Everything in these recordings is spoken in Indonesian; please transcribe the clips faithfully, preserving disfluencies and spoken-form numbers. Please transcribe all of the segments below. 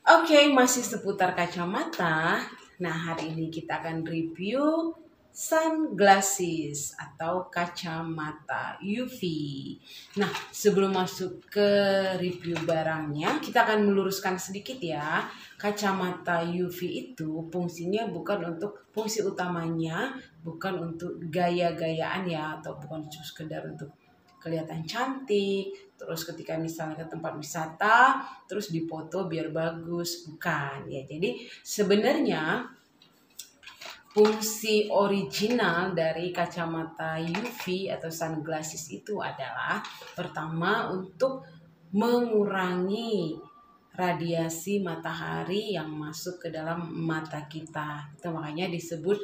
Oke, masih seputar kacamata. Nah, hari ini kita akan review sunglasses atau kacamata U V. Nah, sebelum masuk ke review barangnya, kita akan meluruskan sedikit ya. Kacamata U V itu fungsinya bukan untuk fungsi utamanya, bukan untuk gaya-gayaan ya, atau bukan cuma sekedar untuk kelihatan cantik, terus ketika misalnya ke tempat wisata, terus dipoto biar bagus, bukan ya. Jadi sebenarnya fungsi original dari kacamata U V atau sunglasses itu adalah pertama untuk mengurangi radiasi matahari yang masuk ke dalam mata kita. Itu makanya disebut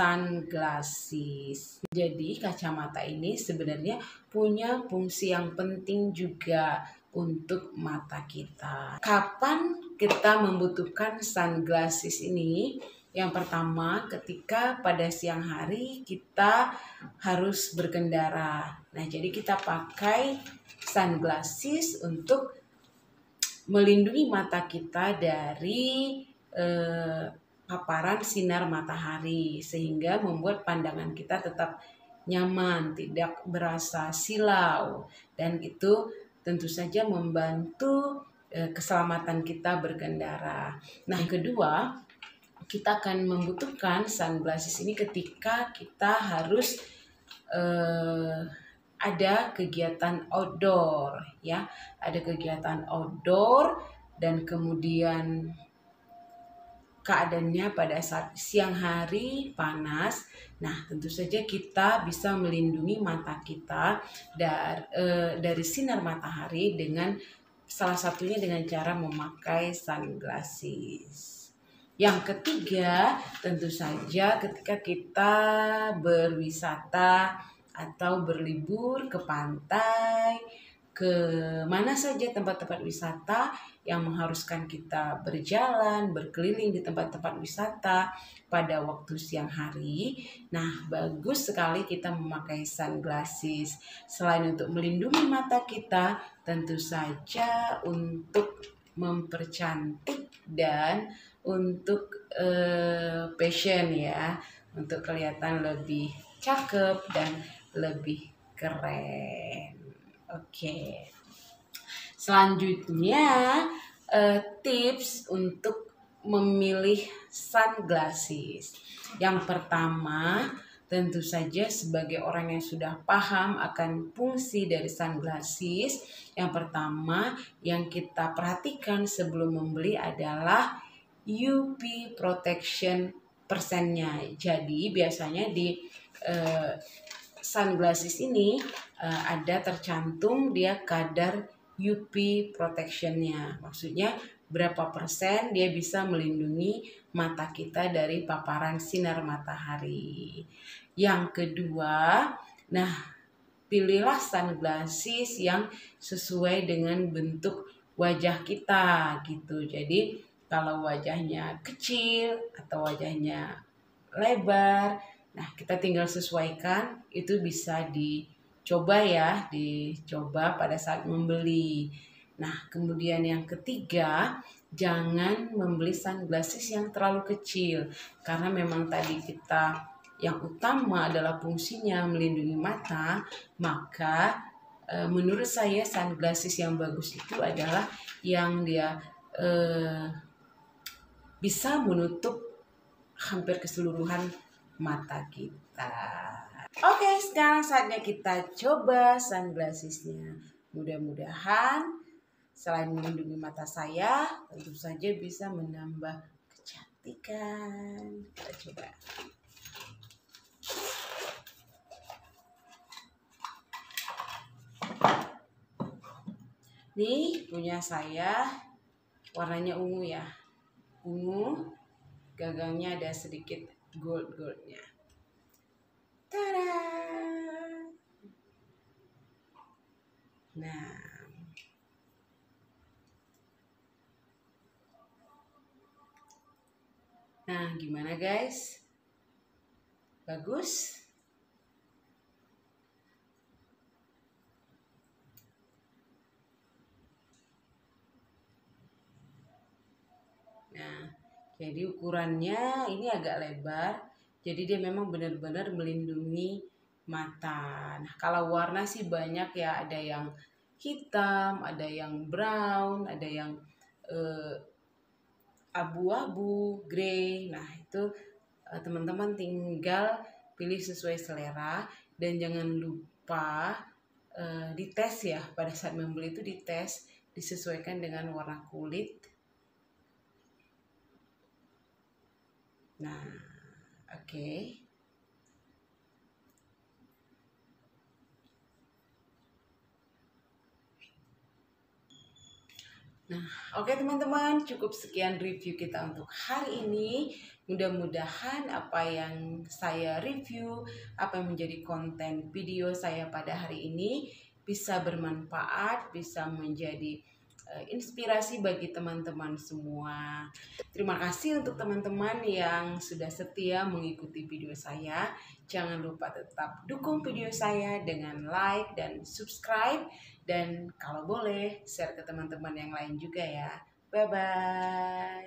sunglasses. Jadi kacamata ini sebenarnya punya fungsi yang penting juga untuk mata kita. Kapan kita membutuhkan sunglasses ini? Yang pertama, ketika pada siang hari kita harus berkendara. Nah, jadi kita pakai sunglasses untuk melindungi mata kita dari eh, paparan sinar matahari sehingga membuat pandangan kita tetap nyaman, tidak berasa silau, dan itu tentu saja membantu eh, keselamatan kita berkendara. Nah, yang kedua, kita akan membutuhkan sunglasses ini ketika kita harus eh, ada kegiatan outdoor ya, ada kegiatan outdoor dan kemudian keadaannya pada saat siang hari panas. Nah, tentu saja kita bisa melindungi mata kita dari, eh, dari sinar matahari dengan salah satunya dengan cara memakai sunglasses. Yang ketiga, tentu saja ketika kita berwisata atau berlibur ke pantai, ke mana saja tempat-tempat wisata yang mengharuskan kita berjalan, berkeliling di tempat-tempat wisata pada waktu siang hari. Nah, bagus sekali kita memakai sunglasses. Selain untuk melindungi mata kita, tentu saja untuk mempercantik dan untuk uh, fashion ya, untuk kelihatan lebih cakep dan lebih keren. Oke, selanjutnya uh, tips untuk memilih sunglasses. Yang pertama, tentu saja sebagai orang yang sudah paham akan fungsi dari sunglasses, yang pertama yang kita perhatikan sebelum membeli adalah U V protection persennya. Jadi biasanya di uh, sunglasses ini uh, ada tercantum dia kadar U V protectionnya. Maksudnya berapa persen dia bisa melindungi mata kita dari paparan sinar matahari. Yang kedua, nah pilihlah sunglasses yang sesuai dengan bentuk wajah kita gitu. Jadi kalau wajahnya kecil atau wajahnya lebar, nah kita tinggal sesuaikan, itu bisa dicoba ya, dicoba pada saat membeli. Nah kemudian yang ketiga, jangan membeli sunglasses yang terlalu kecil, karena memang tadi kita yang utama adalah fungsinya melindungi mata, maka e, menurut saya sunglasses yang bagus itu adalah yang dia e, bisa menutup hampir keseluruhan mata kita. Oke, sekarang saatnya kita coba sunglassesnya. Mudah-mudahan selain melindungi mata saya, tentu saja bisa menambah kecantikan. Kita coba. Nih punya saya, warnanya ungu ya. Ungu, gagangnya ada sedikit gold-goldnya. Tada! Nah, nah gimana guys? Bagus? Jadi ukurannya ini agak lebar, jadi dia memang benar-benar melindungi mata. Nah, kalau warna sih banyak ya, ada yang hitam, ada yang brown, ada yang eh, abu-abu, grey. Nah, itu eh, teman-teman tinggal pilih sesuai selera dan jangan lupa eh, dites ya, pada saat membeli itu dites, disesuaikan dengan warna kulit. Nah, oke. Okay. Nah, oke okay, teman-teman, cukup sekian review kita untuk hari ini. Mudah-mudahan apa yang saya review, apa yang menjadi konten video saya pada hari ini bisa bermanfaat, bisa menjadi uh, inspirasi bagi teman-teman semua. Terima kasih untuk teman-teman yang sudah setia mengikuti video saya. Jangan lupa tetap dukung video saya dengan like dan subscribe. Dan kalau boleh, share ke teman-teman yang lain juga ya. Bye-bye.